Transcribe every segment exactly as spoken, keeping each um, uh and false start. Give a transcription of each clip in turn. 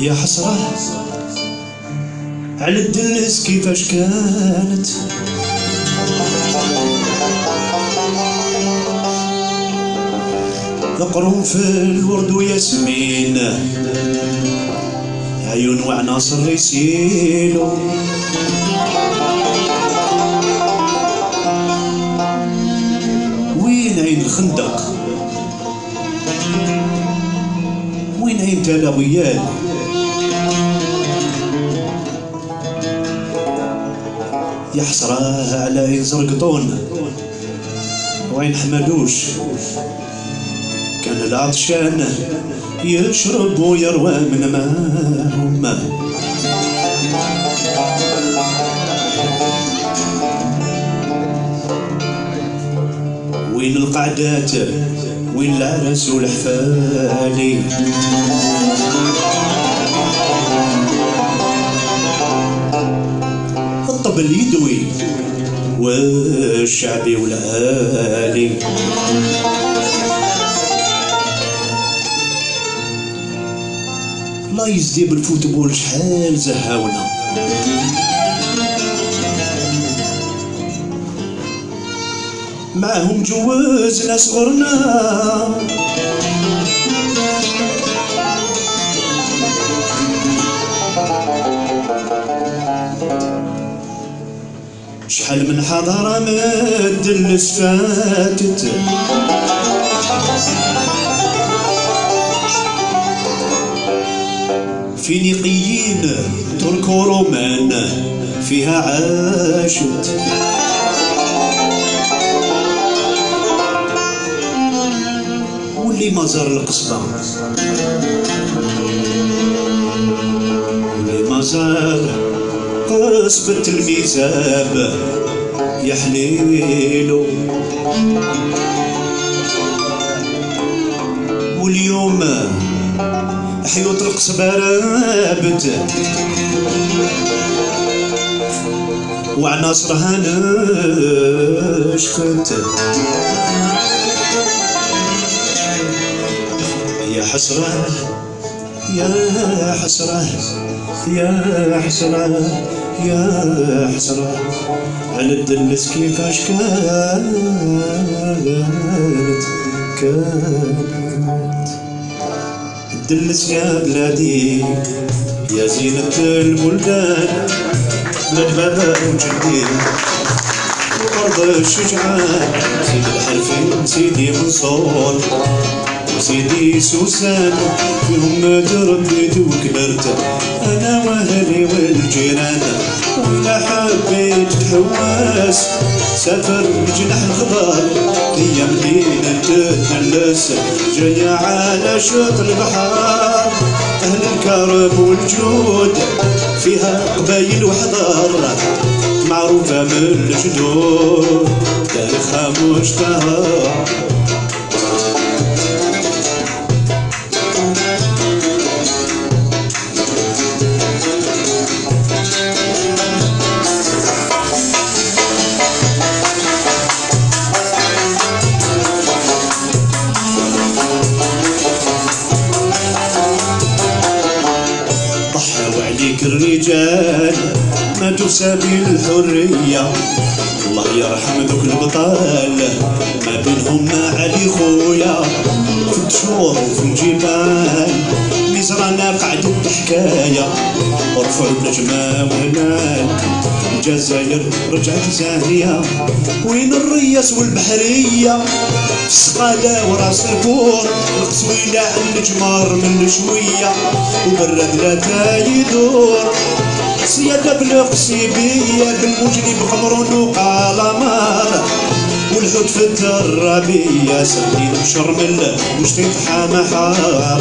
يا حسرة على الدلس كيفاش كانت، قرنفل ورد وياسمين عيون وعناصر يسيلو، وين عين الخندق وين عين تلاويال، يا حسرة على عين زرقطون وعين حمدوش، كان العطشان يشرب ويروى من ماهم، وين القعدات وين العرس والحفالي، الطبل يدوي والشعبي والآلي، الله يزدي بالفوتبول شحال زهاونا، معاهم جوزنا صغرنا، شحال من حضارة مدلس فاتت، فينيقيين ترك ورومان فيها عاشت، واللي ما زار القصبة واللي ما زار قصبة الميزاب يا حليلو، واليوم حيوط القصبة رابت وعناصرها نشفت، يا حسرة يا حسرة يا حسرة يا حسرة على الدلس كيفاش كانت كانت، الدلس يا بلادي يا زينة البلدان، بلاد بابا وجدي وأرض الشجعان، سيدي الحرفين سيدي منصور وسيدي سوسان، فيهم تربيت وكبرت أنا وأهلي والجيران، وإلا حبيت تحواس سافر بجناح الخضار، هي مدينة تتهلس جاية على شط البحر، أهل الكرم والجود فيها قبايل وحضار، معروفة من الجدود تاريخها مشتهر. الرجال ما تسابي الحرية، الله يرحم ذوك البطال ما بينهم ما علي خويا، في الدشور وفي الجبال مزرعنا قعدت حكاية، ورفعوا النجمة وهلال الجزائر رجعت زاهية، وين الرياس والبحرية في السقالة وراس الكور، القصويلة عند الجمار من شوية وبرد لا يدور، سيادة بالقصيبية بالمجنب قمرون وقلمار، والحوت في الدرابية سردين بشرمل وشتيت حامى حار.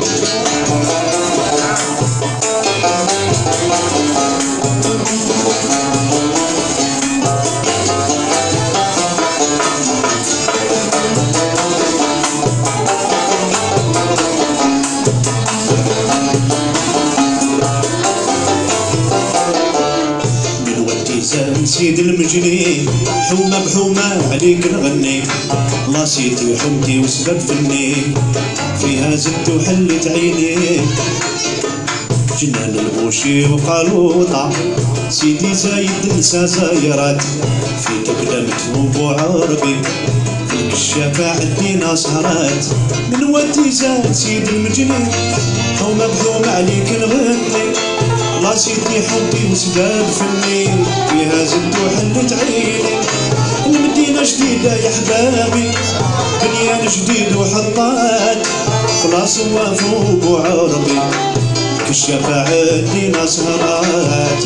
سيد المجني حومة بحومة عليك نغني، لاصيتي حمتي وسبب فني فيها زدت وحلت عيني، جنان البوشي وقالوطة سيدي زايد نسى زايرات في تقدمت أبو عربي فيك الشفاعة عندنا سهرات من ودي زاد سيدي المجني حومة بحومة عليك نغني لا سيدي حبي وسداد فني فيها زدت وحلت عيني المدينة جديدة يا حبابي بنيان جديد وحطات خلاص وافوا أبو عربي الشفاعة عندنا سهرات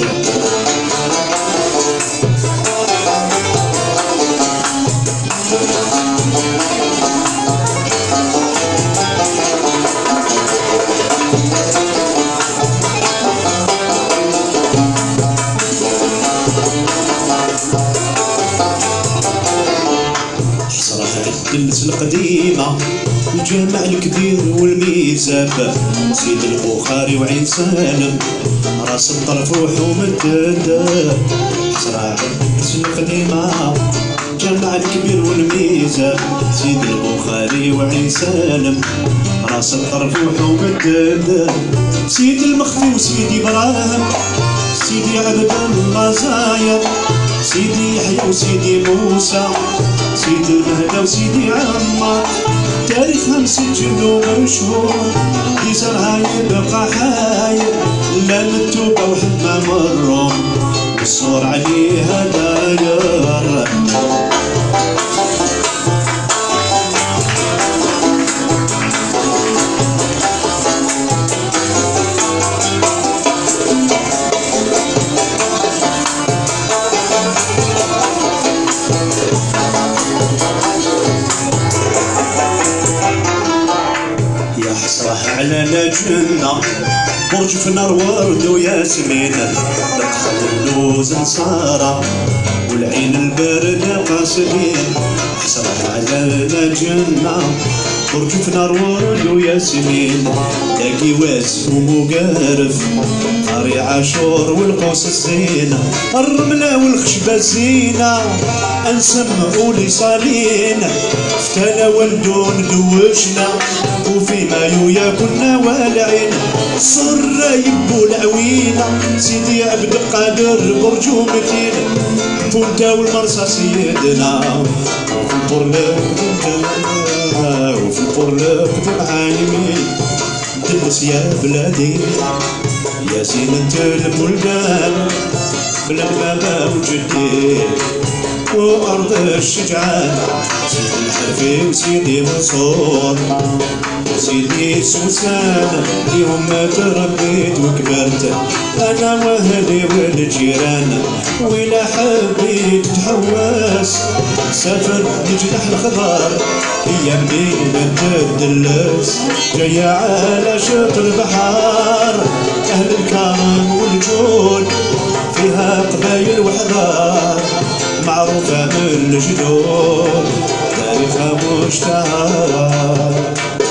الدلس القديمة الجامع الكبير والميزاب سيد البخاري وعين سالم راس الطرف وحوم الدرداب حسرة الدلس القديمة الجامع الكبير والميزاب سيد البخاري وعين سالم راس الطرف وحوم الدرداب سيد المخفي وسيدي إبراهيم سيدي عبد الله زاير سيدي يحيى وسيدي موسى سيدي المهدى وسيدي عمار تاريخها مسجل ومشهور في زرعها يبقى حاير لا متوبة وحمام الروم والصور عليها داير على لجنة برج في نار ورد وياسمين لقحة اللوز نصارى والعين الباردة قاصدين حسرة على لجنة برج في نار ورد وياسمين لاقي واس ومقارف قاري عاشور والقوس الزينة الرملة والخشبة الزينة نسمعوا لي صالين فتالا ولدون دوشنا وفي مايو يا كنا والعين صر يبو العوينة سيدي عبد القادر برجو مدينة فونتا والمرسى سيدنا وفي البرلق دمتنا وفي البرلق دمعايمين دلس يا بلادي يا سيدة البلدان بلاد بابا وجدي وأرض الشجعان سيدي الحرفي وسيدي منصور وسيدي سوسان اليوم ما تربيت وكبرت أنا وأهلي والجيران وإلا حبيت تحوس سافر لجناح الخضار هي مدينة الدلس جاية على شط البحر أهل الكرم والجود فيها قبايل وحضار معروفة من الجدود تاريخها مشتهر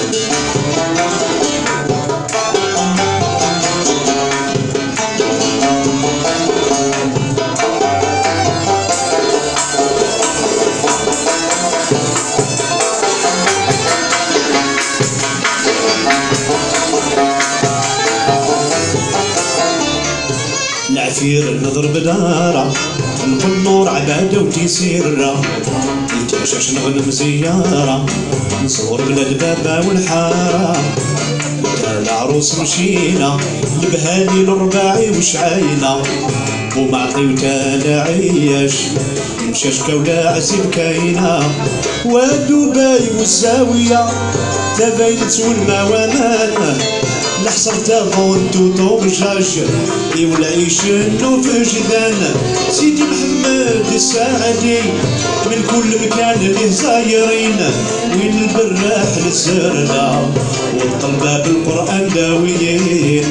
العفير نضرب دارة نقول نور عبادة وتيسيرة نتعشش نغنم زيارة نصور بلاد بابا والحارة العروس مشينا لبهاني الرباعي وشعاينا ومعطي وتالا عيش مشاشكا ولا عزيب كاينة ودبي والزاوية تباينت والموامان لحصر تاغون توطو بجاج والعيش انو في جدان سيدي محمد الساعدي من كل مكان اللي زايرين وين البراح للزرنا والطلبة بالقرآن داويين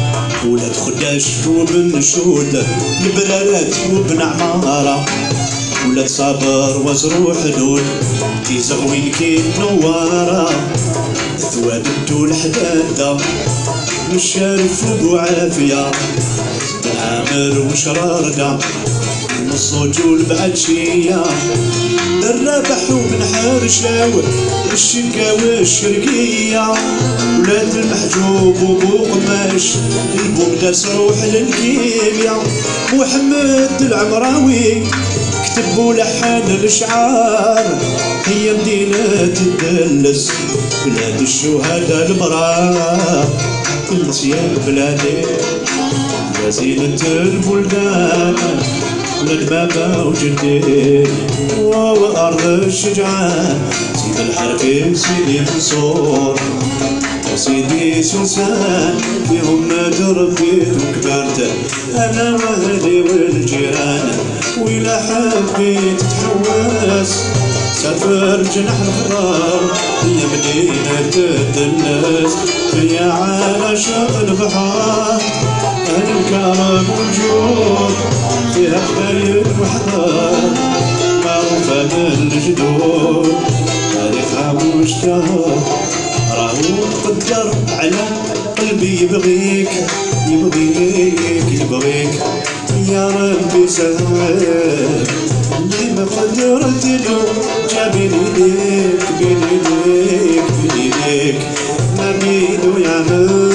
وبن شود البلالات وبن عمارة ولاد صابر وزرو حدود كيزغوين كي نوارا ثواب الدول حدادا والشارف وعافية بالعامر وشرارقة الصوجول بعد شيا الربح ومن حرشاو الشقا والشرقية ولاد المحجوب وبو قماش البوم روح للكيميا محمد العمراوي كتب ولحن الاشعار هي مدينة الدلس بلاد الشهداء المراه نسيان بلادي يا زينة البلدان ولاد بابا وجدي وأرض الشجعان سيد الحربي سيدي منصور وسيدي سوسان فيهم تربيت وكبرت أنا وأهلي والجيران وإلا حبيت تحوس سافر جناح الخضار هي مدينة الدنس فيا عاشق البحار أهل الكرم والجود فيها خير وحضار معروفة من الجدود تاريخها مشتهر راهو مقدر على قلبي يبغيك يبغيك يبغيك يا ربي سهل اللي ما قدرت له جابني ليك بيني ليك بيني ليك ما بيدو يعمل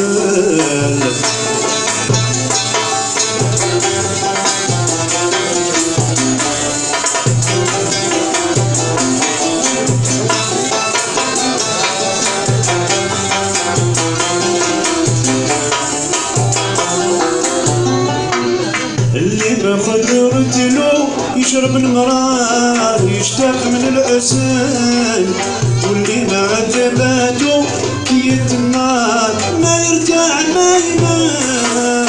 اللي ما قدرت له يشرب المرار يشتاق من العسل واللي ما عجباتو كيت النار ما يرجع ما يمال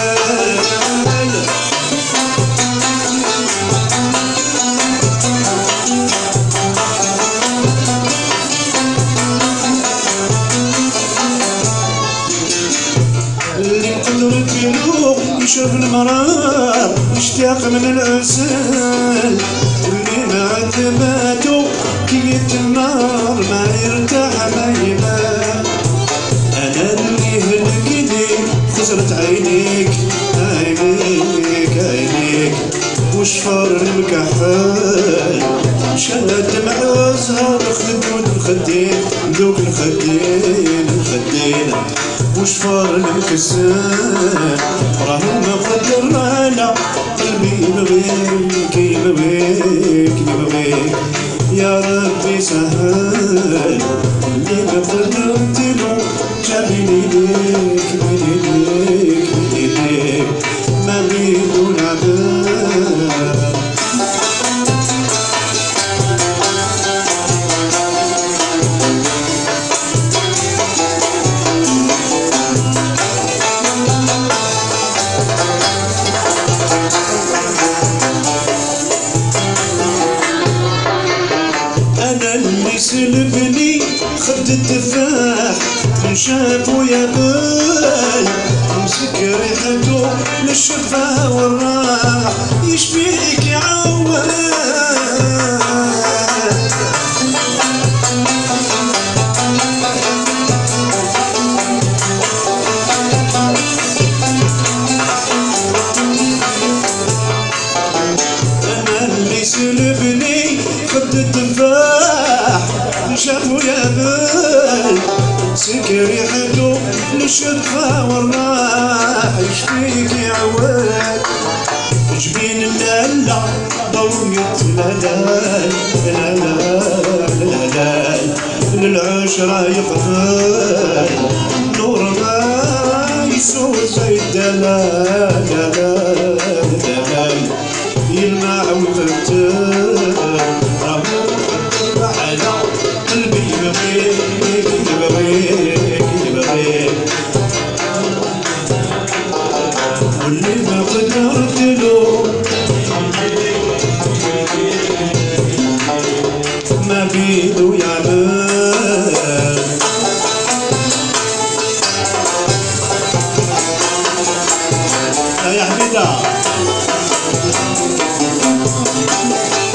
اللي قدرت له يشرب المرار يشتاق من العسل واللي ما عذباتو كيت النار ما يرتاح ما يمال انا اللي هلكني خسرت عينيك عينيك عينيك وشفار المكحل شهد دمع زهر خدود الخدين ذوك الخدين الخدين وشفار المكسان راهو ما قدر على قلبي يبغيك يبغيك يبغيك يا ربي سهل اللي ما قدرت له جابني ليك بيني ليك بيني ليك ما بيدو العذاب سلبني خد التفاح من شافو يا بال مسك ريحته للشفا والراح يشفيك يعوض انا اللي سلبني خد التفاح شافو يا بال مسك ريحته للشفا والراح يشفيك يعوض جبين اللالا ضوية الهلال الهلال الهلال للعشرة يقفل نور ما يسوى زي الدلال دلال دلال يلمع ويقتل على قلبي يبغيك يبغيك يبغيك واللي ما قدرت له ما بيدو يعمل يا حميدة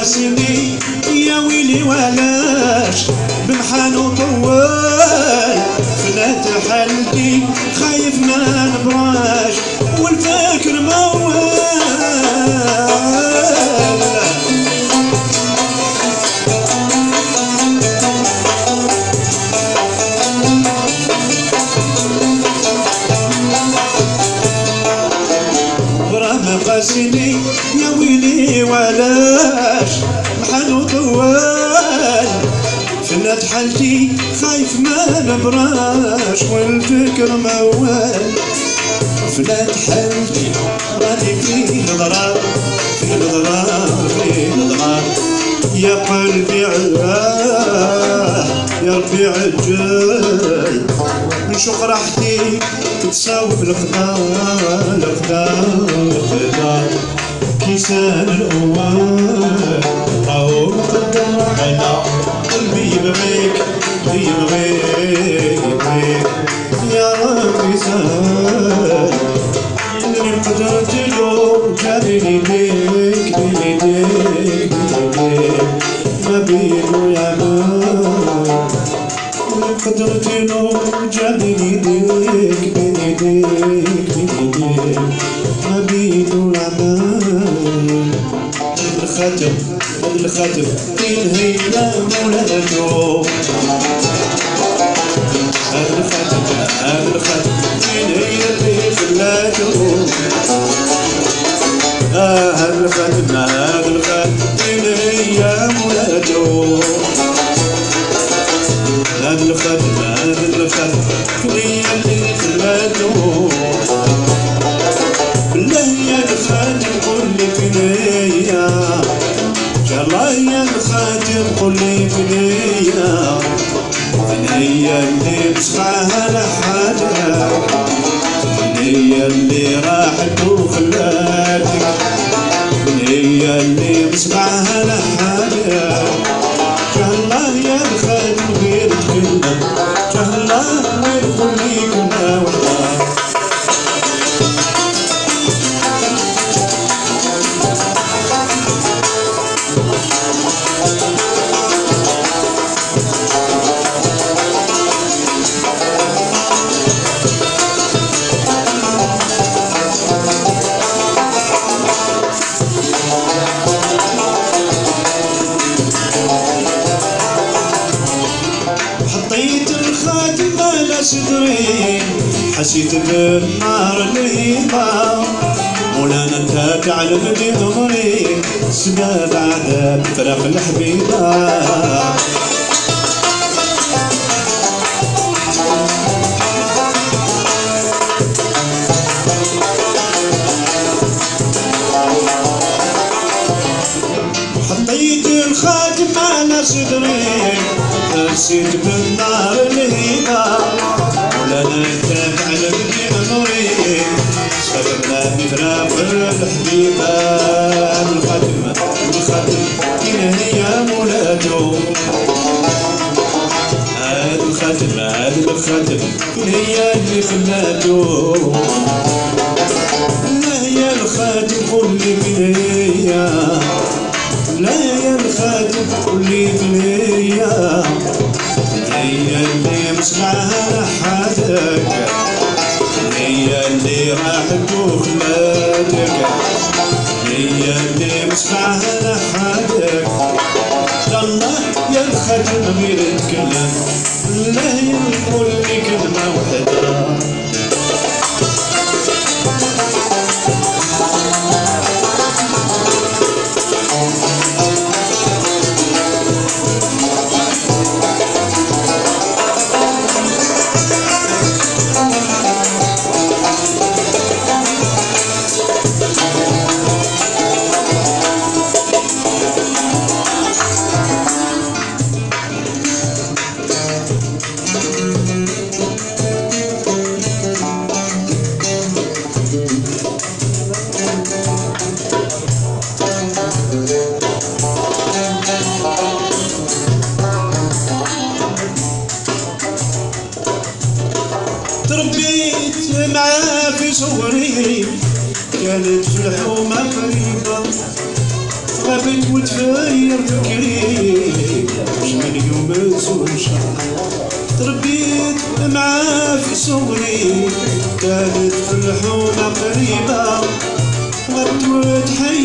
قاسني يا ويلي ولاش بمحان وطوال فلات حالتي خايف ما نبراش والفاكر موال قاسني يا ويلي ولاش محن وطوال فلات حالتي خايف ما نبراش والفكر موال فلات حالتي راني في الضرار في الضرار في الضرار يا قلبي عاه يا ربي عجل نشوق راحتي تتصاوب القدار القدار القدار كيسان الأوان راهو مقدر على قلبي يبغيك يبغيك يبغيك يا ربي سال اللي قدرت له جابني بيك بيديك بيديك ما بينو يا مان قدرت له جابني بيديك بيديك بيديك ما بينو يا مان الخاتم الخاتم ينهي لا مولاتو هذا الخاتم هذا الخاتم ينهي اللي خلاتو آه هذا الخاتم هذا الخاتم ينهي يا مولاتو هذا الخاتم هذا الخاتم كلية اللي خلاتو بالله يا الخاتم قولي فينيا الله يا الخاتم قولي فينيا فينيا اللي بسمعها لحاجة فينيا اللي راحت وخلاتك فينيا اللي بسمعها لحاجة الله يا الخاتم غير تكلم الله غير قولي كنا وحدة حطيت الخاتم على صدري حسيت بالنار اللي ضاع مولانا انت تعلم لي عمري سبب عذاب فراق الحبيبه حطيت الخاتم على صدري حسيت بالنار الهيبة مولانا انت تعلم لي عمري سبب لي فراق الحبيبة الخاتم الخاتم ينهي يا مولاتو هذا الخاتم هذا الخاتم ينهي اللي خلاتو لا يا الخاتم قولي فينيا لا يا الخاتم قولي فينيا هي اللي مسمعها لحاتك هي اللي راحت وخلاتك هي اللي مسمعها لحاتك الله يا الخاتم غير تكلم لا يقول لي كلمة وحدة تربيت معاه في صغري كانت في الحومة قريبة غابت وتفاير فكري واش من يوم تزول شهر تربيت معاه في صغري كانت في الحومة قريبة غابت وتحير